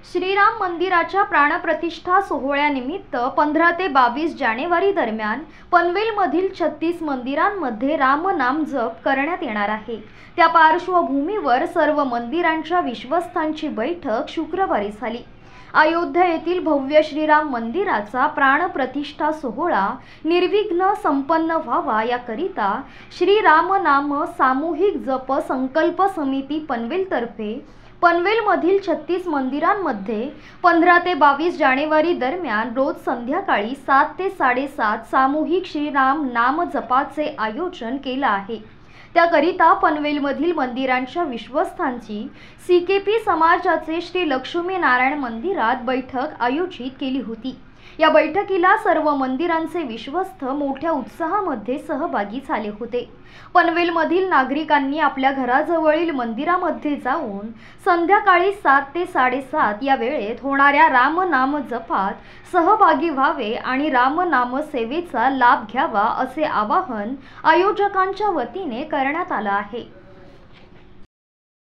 श्रीराम मंदिराच्या प्राणप्रतिष्ठा सोहळ्यानिमित्त 15 ते 22 जानेवारी दरम्यान पनवेलमधील 36 मंदिरांमध्ये रामनाम जप करण्यात येणार आहे। त्या पार्श्वभूमीवर सर्व मंदिरांच्या विश्वस्तांची बैठक शुक्रवारी झाली। अयोध्या येथील भव्य श्रीराम मंदिराचा प्राणप्रतिष्ठा सोहळा निर्विघ्न संपन्न व्हावा याकरिता श्रीराम नाम सामूहिक जप संकल्प समिती पनवेलतर्फे पनवेलमधील 36 मंदिरांमध्ये 15 ते 22 जानेवारी दरम्यान रोज संध्याकाळी 7 ते 7:30 सामूहिक श्रीराम नाम जपाचे आयोजन केले आहे। त्याकरिता पनवेलमधील मंदिरांच्या विश्वस्तांची सीकेपी समाजाचे श्री लक्ष्मी नारायण मंदिरात बैठक आयोजित केली होती। या बैठकीला सर्व मंदिरांचे विश्वस्त मोठ्या उत्साहामध्ये सहभागी झाले होते। पनवेलमधील नागरिकांनी आपल्या घराजवळील मंदिरामध्ये जाऊन संध्याकाळी 7 ते 7:30 या वेळेत होणाऱ्या रामनाम जपात सहभागी व्हावे आणि रामनाम सेवेचा लाभ घ्यावा असे आवाहन आयोजकांच्या वतीने करण्यात आले आहे।